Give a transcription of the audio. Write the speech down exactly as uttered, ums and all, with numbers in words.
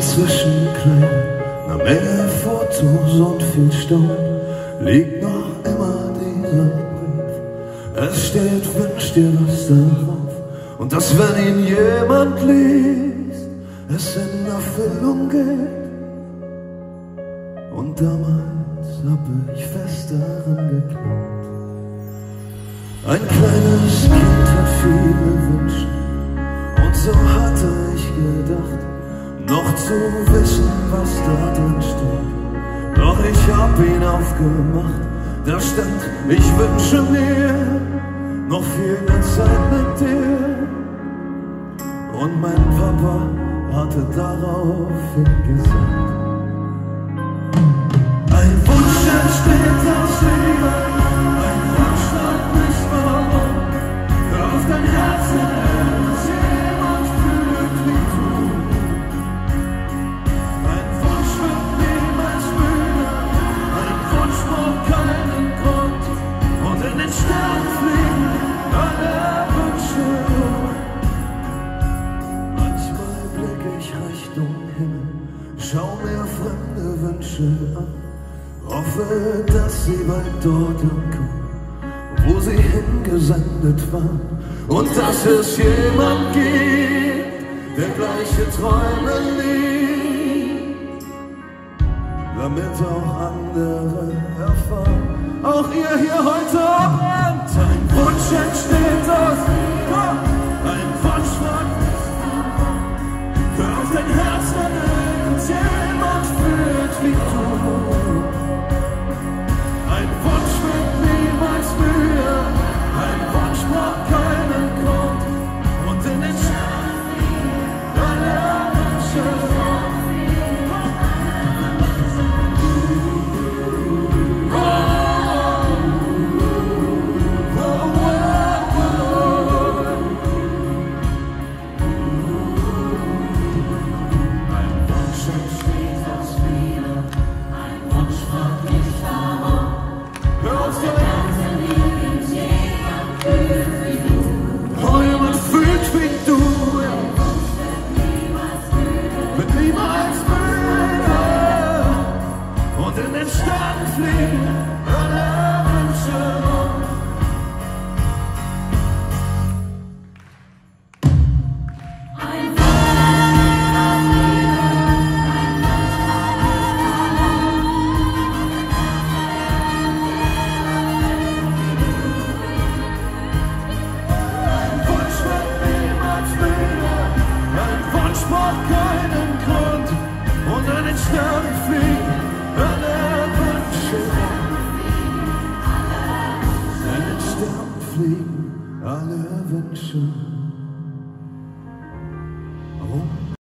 zwischen kleinen, einer Menge Fotos und viel Staub liegt noch immer dieser Brief. Es steht, wünsch dir was darauf, und dass, wenn ihn jemand liest, es in Erfüllung geht. Und damals hab ich fest daran geglaubt. Ein kleines Kind hat viele Wünsche, und so hatte ich gedacht, noch zu wissen, was da drin steht. Doch ich hab ihn aufgemacht, da stand, ich wünsche mir noch viel mehr Zeit mit dir. Und mein Papa hatte daraufhin gesagt: Ein Wunsch entsteht aus Liebe, ein Wunsch fragt nicht warum. Hör auf dein Herz, wenn es jemand fühlt wie du. Ein Wunsch wird niemals müde, ein Wunsch braucht keinen Grund. Und in den Sternen fliegen alle Wünsche. Manchmal blick ich Richtung Himmel, schau mir fremde Wünsche an, hoffe, dass sie bald dort ankommen, wo sie hingesendet waren, und dass es jemand gibt, der gleiche Träume liebt, damit auch andere erfahren, auch ihr hier heute Abend. Ein Wunsch entsteht aus Liebe, ein Wunsch fragt nicht warum. Hör auf dein Herz, wenn irgendjemand fühlt wie du. Ein Wunsch wird niemals müde, ein Wunsch braucht keinen Grund. Und in den Sternen fliegen alle Wünsche. Alle Wünsche.